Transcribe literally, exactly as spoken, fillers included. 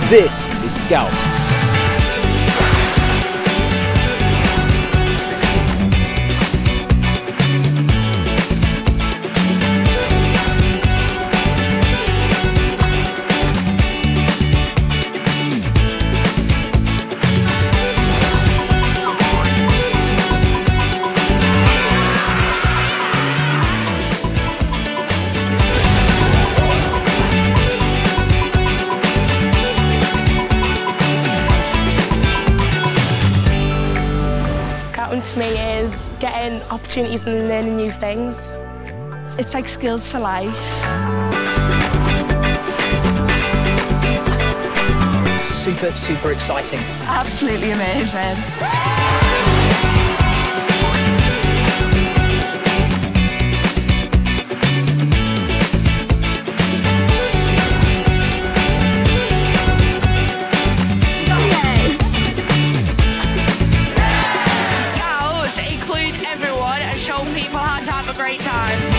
This is Scouts. Scouting to me is getting opportunities and learning new things. It's like skills for life. Super, super exciting. Absolutely amazing. Scouts include everyone and show people how to have a great time.